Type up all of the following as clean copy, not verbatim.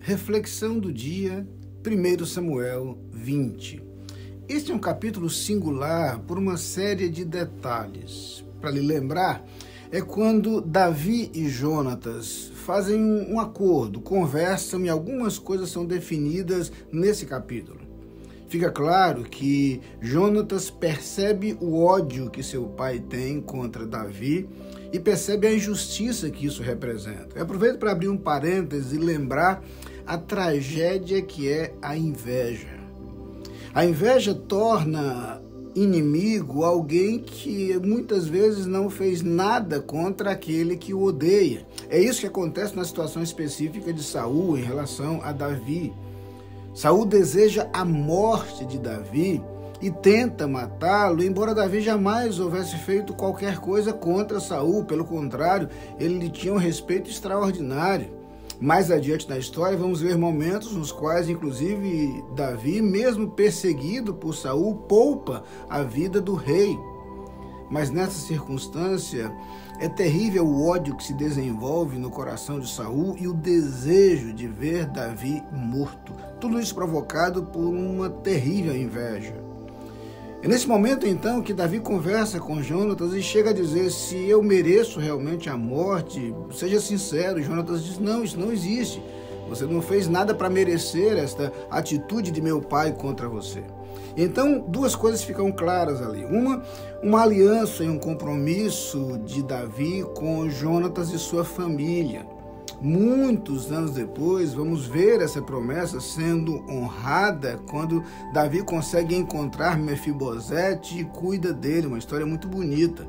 Reflexão do dia, 1 Samuel 20. Este é um capítulo singular por uma série de detalhes. Para lhe lembrar, é quando Davi e Jonatas fazem um acordo, conversam e algumas coisas são definidas nesse capítulo. Fica claro que Jonatas percebe o ódio que seu pai tem contra Davi e percebe a injustiça que isso representa. Eu aproveito para abrir um parêntese e lembrar a tragédia que é a inveja. A inveja torna inimigo alguém que muitas vezes não fez nada contra aquele que o odeia. É isso que acontece na situação específica de Saul em relação a Davi. Saul deseja a morte de Davi e tenta matá-lo, embora Davi jamais houvesse feito qualquer coisa contra Saul. Pelo contrário, ele lhe tinha um respeito extraordinário. Mais adiante na história, vamos ver momentos nos quais, inclusive, Davi, mesmo perseguido por Saul, poupa a vida do rei. Mas nessa circunstância, é terrível o ódio que se desenvolve no coração de Saul e o desejo de ver Davi morto. Tudo isso provocado por uma terrível inveja. É nesse momento, então, que Davi conversa com Jonatas e chega a dizer: se eu mereço realmente a morte, seja sincero. Jonatas diz: não, isso não existe. Você não fez nada para merecer esta atitude de meu pai contra você. Então, duas coisas ficam claras ali. Uma aliança e um compromisso de Davi com Jonatas e sua família. Muitos anos depois, vamos ver essa promessa sendo honrada quando Davi consegue encontrar Mefibosete e cuida dele, uma história muito bonita.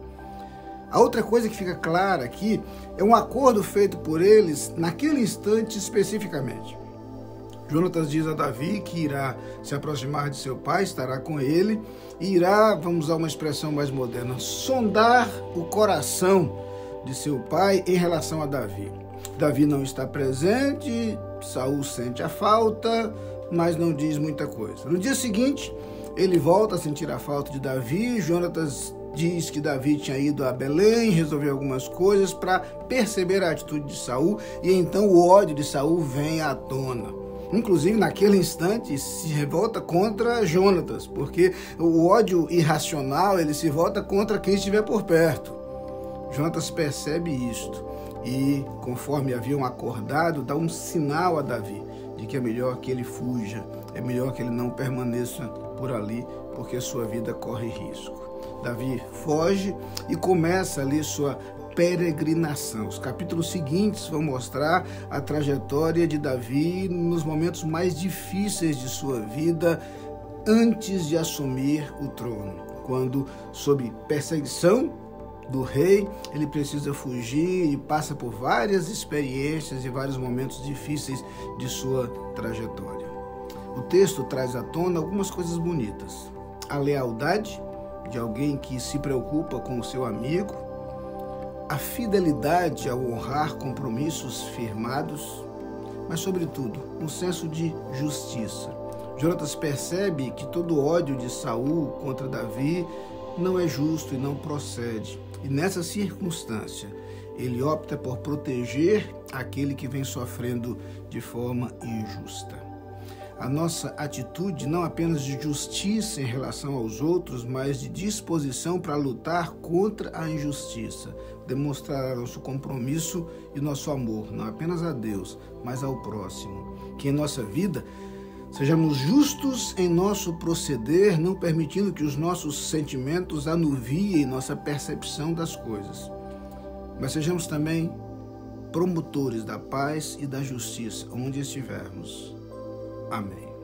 A outra coisa que fica clara aqui é um acordo feito por eles naquele instante especificamente. Jonatas diz a Davi que irá se aproximar de seu pai, estará com ele e irá, vamos usar uma expressão mais moderna, sondar o coração de seu pai em relação a Davi. Davi não está presente, Saul sente a falta, mas não diz muita coisa. No dia seguinte, ele volta a sentir a falta de Davi. Jonatas diz que Davi tinha ido a Belém, resolver algumas coisas para perceber a atitude de Saul, e então o ódio de Saul vem à tona. Inclusive, naquele instante, se revolta contra Jonatas, porque o ódio irracional, ele se volta contra quem estiver por perto. Jonatas percebe isto e, conforme haviam acordado, dá um sinal a Davi de que é melhor que ele fuja, é melhor que ele não permaneça por ali, porque sua vida corre risco. Davi foge e começa ali sua peregrinação. Os capítulos seguintes vão mostrar a trajetória de Davi nos momentos mais difíceis de sua vida antes de assumir o trono, quando, sob perseguição do rei, ele precisa fugir e passa por várias experiências e vários momentos difíceis de sua trajetória. O texto traz à tona algumas coisas bonitas. A lealdade de alguém que se preocupa com o seu amigo, a fidelidade ao honrar compromissos firmados, mas, sobretudo, um senso de justiça. Jonatas percebe que todo ódio de Saul contra Davi não é justo e não procede. E nessa circunstância, ele opta por proteger aquele que vem sofrendo de forma injusta. A nossa atitude não apenas de justiça em relação aos outros, mas de disposição para lutar contra a injustiça, demonstrar nosso compromisso e nosso amor, não apenas a Deus, mas ao próximo. Que em nossa vida sejamos justos em nosso proceder, não permitindo que os nossos sentimentos anuviem nossa percepção das coisas. Mas sejamos também promotores da paz e da justiça, onde estivermos. Amém.